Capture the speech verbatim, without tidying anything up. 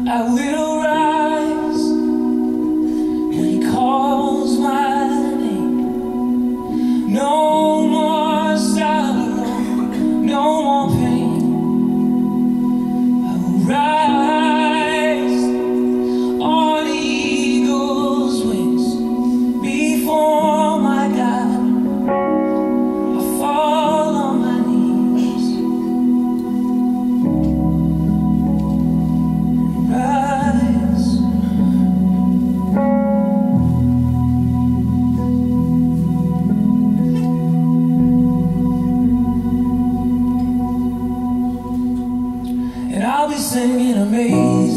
I will rise when He calls my name. No more sorrow, no more pain. I will rise on eagle's wings before my God. I fall on my knees. Rise. And I'll be singing amazing